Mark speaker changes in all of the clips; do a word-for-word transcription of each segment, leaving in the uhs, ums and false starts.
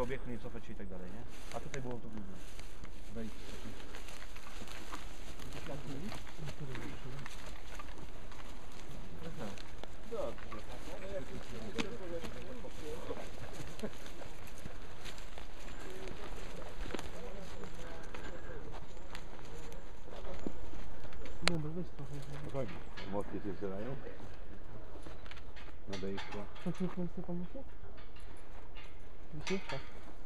Speaker 1: obiektu, nie cofać się i tak dalej, nie? A tutaj było to główne. Wejść taki.
Speaker 2: Dobra, weź trochę.
Speaker 1: Chodzi. Motki się strzelają. Nadejście.
Speaker 2: Co się chętnie pan myśli? Widzisz? Tak.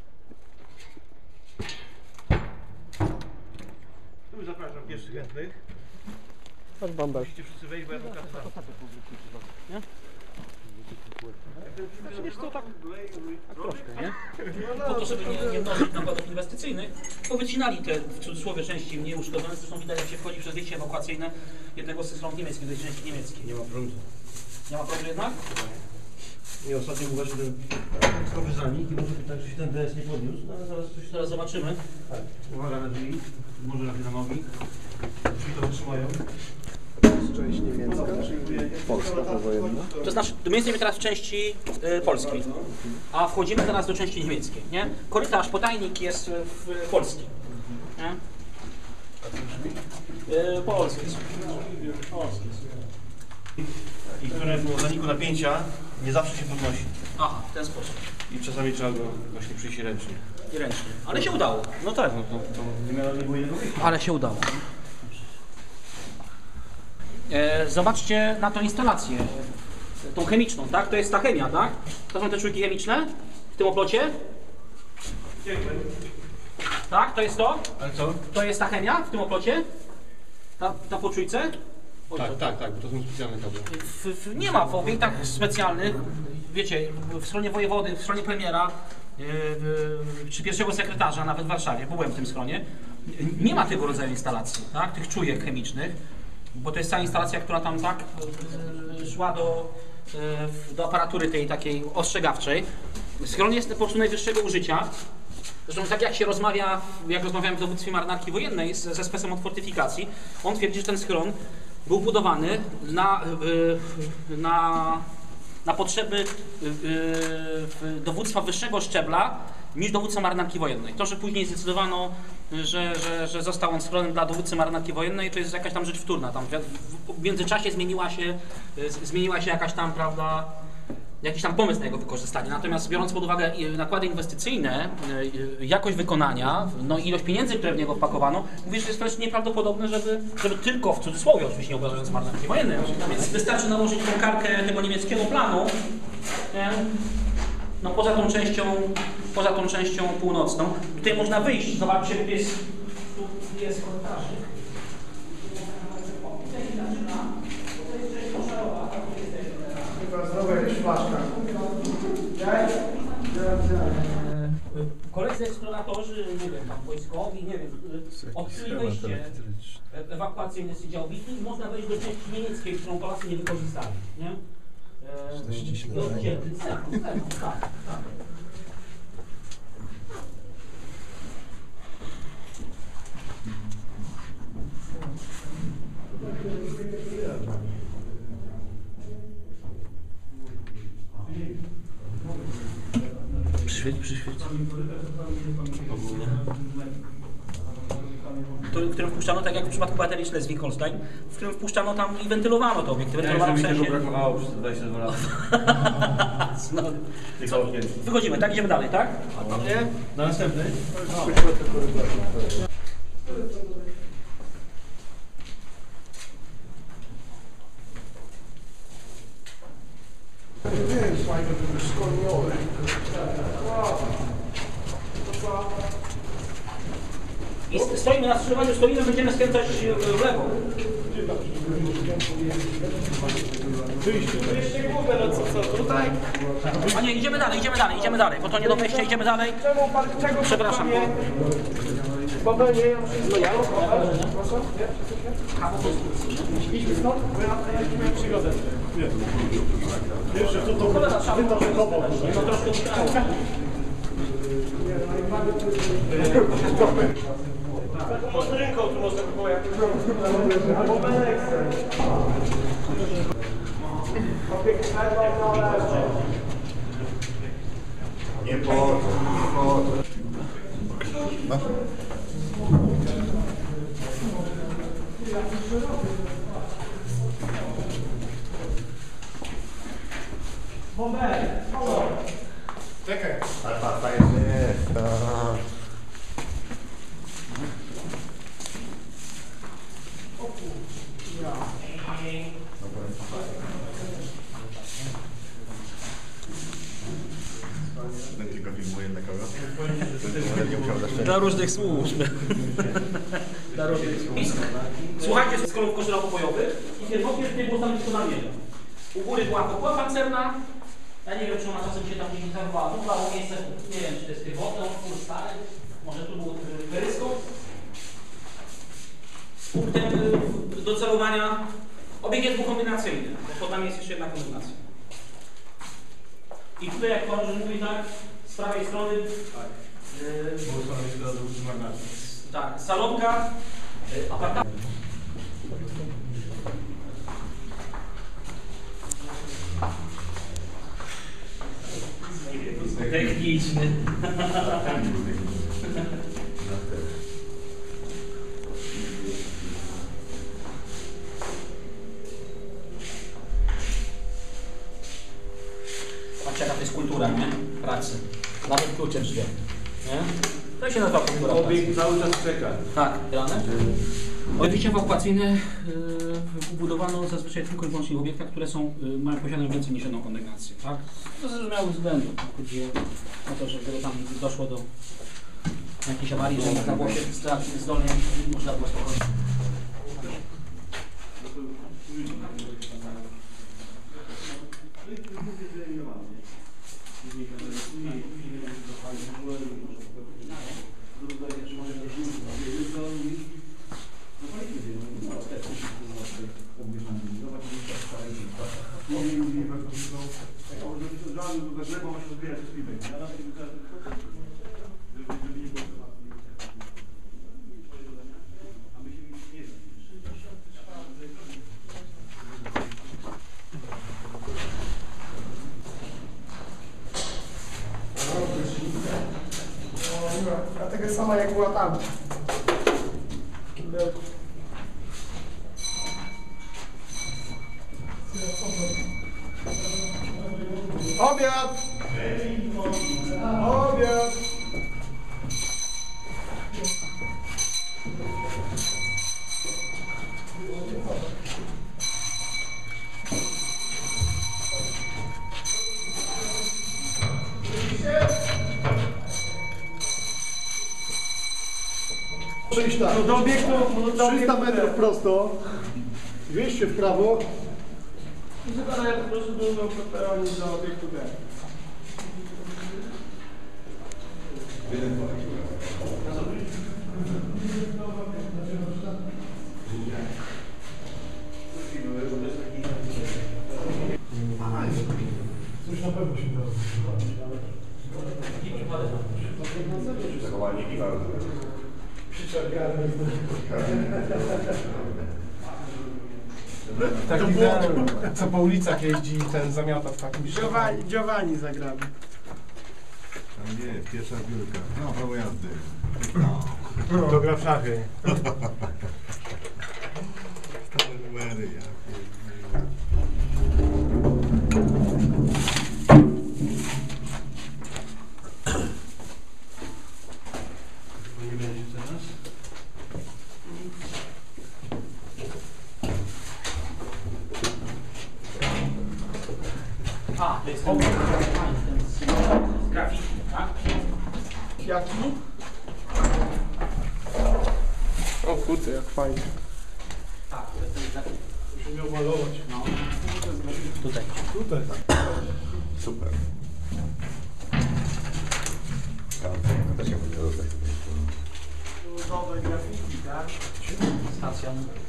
Speaker 1: Tu zapraszam pierwszych chętnych.
Speaker 2: Chodź bambel.
Speaker 1: Musicie wszyscy wejść, bo ja to kasę.
Speaker 2: Nie? Znaczy wiesz co, tak, tak troszkę, nie?
Speaker 3: Po to, żeby nie, nie mnożyć nakładów inwestycyjnych, to wycinali te w cudzysłowie części mniej uszkodzone. Zresztą widać, jak się wchodzi przez wyjście ewakuacyjne jednego z tych stron niemieckich, tej części niemieckiej.
Speaker 1: Nie ma prądu.
Speaker 3: Nie ma prądu jednak?
Speaker 1: Nie, ostatnio był właśnie ten słaby zanik i może być tak, że się ten D S nie podniósł, no ale zaraz coś...
Speaker 3: Zaraz zobaczymy.
Speaker 1: Tak. Uwaga na drzwi, może na nogi. Drzwi to wytrzymają.
Speaker 4: Część niemiecka, czyli Polska powojenna.
Speaker 3: To znaczy, my jesteśmy teraz w części y, polskiej, a wchodzimy teraz do części niemieckiej, nie? Korytarz, podajnik jest w polski. Nie? Y, polski. Polski.
Speaker 1: I które po zaniku napięcia nie zawsze się podnosi.
Speaker 3: Aha, w ten sposób.
Speaker 1: I czasami trzeba go właśnie przyjść ręcznie.
Speaker 3: I ręcznie. Ale się udało.
Speaker 1: No tak, no to, to nie, miało, nie było jednego wyjścia.
Speaker 3: Ale się udało. E, zobaczcie na tą instalację, tą chemiczną, tak? To jest ta chemia, tak? To są te czujki chemiczne w tym oplocie. Tak, to jest to?
Speaker 1: Ale co?
Speaker 3: To jest ta chemia w tym oplocie? Ta, ta po czujce? Oj,
Speaker 1: Tak,
Speaker 3: to-
Speaker 1: tak, tak, bo to są specjalne kable.
Speaker 3: W, w, nie ma w obiektach specjalnych, wiecie, w stronie wojewody, w stronie premiera, yy, yy, czy pierwszego sekretarza, nawet w Warszawie, bo byłem w tym schronie, nie ma tego rodzaju instalacji, tak? Tych czujek chemicznych, bo to jest cała instalacja, która tam tak yy, szła do, yy, do aparatury tej takiej ostrzegawczej. Schron jest po prostu najwyższego użycia. Zresztą tak jak się rozmawia, jak rozmawiałem w dowództwie marynarki wojennej z, ze specem od fortyfikacji, on twierdzi, że ten schron był budowany na, na, na potrzeby dowództwa wyższego szczebla niż dowódca marynarki wojennej. To, że później zdecydowano, że, że, że został on schronem dla dowódcy marynarki wojennej, to jest jakaś tam rzecz wtórna. Tam w, w międzyczasie zmieniła się, zmieniła się jakaś tam, prawda, jakiś tam pomysł na jego wykorzystanie. Natomiast biorąc pod uwagę nakłady inwestycyjne, jakość wykonania, no i ilość pieniędzy, które w niego wpakowano, mówię, że jest wręcz nieprawdopodobne, żeby, żeby tylko, w cudzysłowie oczywiście nie obrażając marynarki wojennej, więc wystarczy nałożyć tą kartkę tego niemieckiego planu, nie? No poza tą częścią, poza tą częścią północną. Tutaj można wyjść, zobaczcie, tu jest, tu jest korytarzyk.
Speaker 4: Znowu jakaś flaszka.
Speaker 3: Koledzy eksploratorzy, nie wiem, tam wojskowi, nie wiem, odkryli wejście ewakuacyjne z działu bitwy i można wejść do części niemieckiej, którą Polacy nie wykorzystali, nie? I oddzielny, tak, tak.
Speaker 1: Przyświeć, przyświeć. Ogólnie.
Speaker 3: W którym wpuszczano, tak jak w przypadku baterii Schleswig-Holstein, w którym wpuszczano tam i wentylowano to obiekty. Wentylowano w sensie...
Speaker 1: brakowało przez dwadzieścia dwa lata.
Speaker 3: No, co? Wychodzimy, tak? Idziemy dalej, tak?
Speaker 1: Nie? Na następny?
Speaker 3: No.
Speaker 4: Nie wiem, fajne, to już szkolnione.
Speaker 3: I stoimy na skrzyżowaniu, stoimy, będziemy skręcać w lewo.
Speaker 2: Wyjście główne, no co, co, tutaj?
Speaker 3: A nie, idziemy dalej, idziemy dalej, idziemy dalej, bo to nie do wejścia, idziemy dalej.
Speaker 2: Czemu pan, czego
Speaker 3: Przepraszam.
Speaker 2: Bo będzie, ja muszę...
Speaker 3: No ja?
Speaker 2: Proszę? Idźmy stąd, bo ja miałem przygodę.
Speaker 4: Jeszcze co to
Speaker 3: Cholera, trzeba było
Speaker 4: wydarzyło?
Speaker 3: no troszkę uciekało.
Speaker 2: Może ręką tu można by było jakoś... Albo Beneksem.
Speaker 5: Nie po to, nie po to. No.
Speaker 4: Czekaj.
Speaker 5: Ale pasta jeszcze jest. A. Będzie go filmuje dla kogo? Nie musiał zaszczędzić.
Speaker 3: Dla różnych służb. Dla różnych służb. Słuchajcie, z kolów koszula pokojowych i pierwotnie tutaj było tam tylko na wieżę. U góry była kopuła pancerna. Ja nie wiem, czy ona czasem się tam gdzieś zachowała. Tu było miejsce, nie wiem, czy to jest pierwotne, otwór stary. Może tu był peryskop. Z punktem y, docelowania. Obieg jest dwukombinacyjny, bo pod nami jest jeszcze jedna kombinacja. I tutaj, jak Pan mówi, tak, z prawej strony tak, yy, tak, salonka, yy, apartament. Techniczny. Patrzcie, jaka to jest kultura, nie? Pracy. Nawet klucze w drzwiach, nie? To się nazywa kultura pracy.
Speaker 2: Obiekt cały czas czeka.
Speaker 3: Tak, rane. Wyjście ewakuacyjne yy, ubudowano zazwyczaj tylko i wyłącznie w obiektach, które są, yy, mają posiadają więcej niż jedną kondygnację, tak? To ze zrozumiałych względów. Chodzi o to, że gdyby tam doszło do jakiejś awarii, że można było się zdolnie, można było spokojnie.
Speaker 4: A taka sama jak była tam. Obiad! Obiad! Przejść tak.
Speaker 2: No do obiektu, no do
Speaker 4: trzysta
Speaker 2: obiektu.
Speaker 4: metrów prosto, dwieście w prawo.
Speaker 2: I zakładają po prostu dużo peronie do obiektu B.
Speaker 4: Coś na pewno się da.
Speaker 5: Zachowanie piwa.
Speaker 4: Taki ten, co po ulicach jeździ i ten zamiata w takim Giovanni, Giovanni zagramy.
Speaker 5: Tam nie, pierwsza biurka. No, prawo jazdy.
Speaker 4: No. To gra w szachy.
Speaker 5: Stare numery, ja pierdolę.
Speaker 1: Nie będzie teraz.
Speaker 3: A, to jest ten grafiki, tak?
Speaker 4: Jaki? O kurde, jak fajnie.
Speaker 3: Tak, to jest ten grafik.
Speaker 4: Muszę miał malować.
Speaker 3: No. Tutaj.
Speaker 4: Tutaj.
Speaker 5: Super. To też się powinno dostać.
Speaker 4: Nowe grafiki, tak?
Speaker 3: Stacja.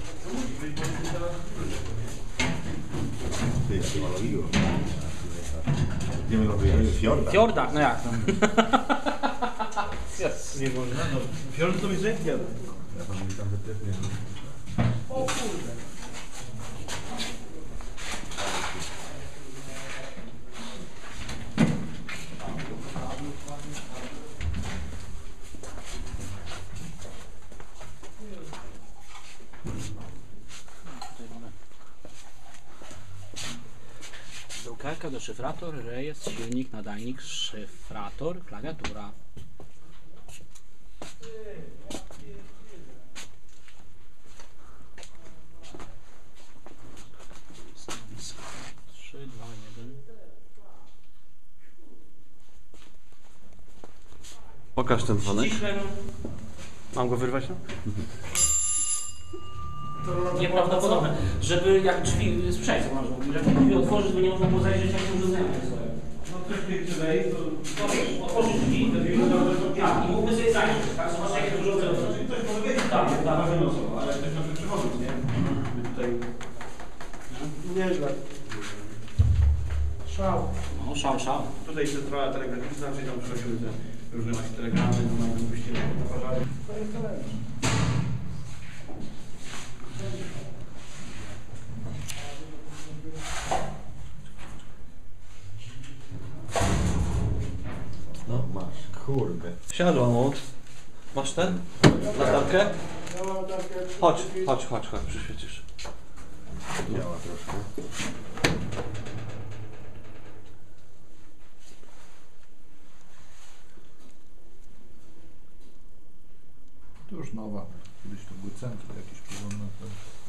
Speaker 5: Ty, jak się malowiło. Gdzie my lądujemy? Fiorda.
Speaker 3: Fiorda, no jak? Yes.
Speaker 1: Nie można, no. Fiolet to mi zajmie.
Speaker 5: Ja pamiętam, że też nie.
Speaker 4: O kurde.
Speaker 3: Kartka do szyfrator, rejestr, silnik, nadajnik, szyfrator, klawiatura. trzy, dwa, jeden.
Speaker 1: Pokaż ten dzwonek.
Speaker 3: Ściśle
Speaker 1: Mam go wyrwać? No?
Speaker 3: nieprawdopodobne, żeby jak drzwi sprzęt, żeby drzwi otworzyć, to nie można było zajrzeć, jak się urządzenia swoje.
Speaker 2: No ktoś pierwszy wejść, to...
Speaker 3: No wiesz, otworzyć drzwi tak, i mógłby sobie zajrzeć, tak? Zobacz, jakie urządzenie.
Speaker 2: Czyli ktoś może wejść,
Speaker 3: Tak, tak.
Speaker 2: na wyniosą, ale ktoś na przykład przechodzić, nie? By tutaj...
Speaker 1: Nieźle.
Speaker 4: Szał.
Speaker 3: No, szał, szał.
Speaker 2: Tutaj centrala telegraficzna, czyli tam przechodzimy te różne właśnie telegramy, mamy wypuścimy, poparzali.
Speaker 5: No masz, kurde. Siadła młot. Masz ten? Latarkę? Chodź, chodź, chodź, chodź, przyświecisz. Działa troszkę.
Speaker 6: To już nowa. Kiedyś to były centry jakieś porządne.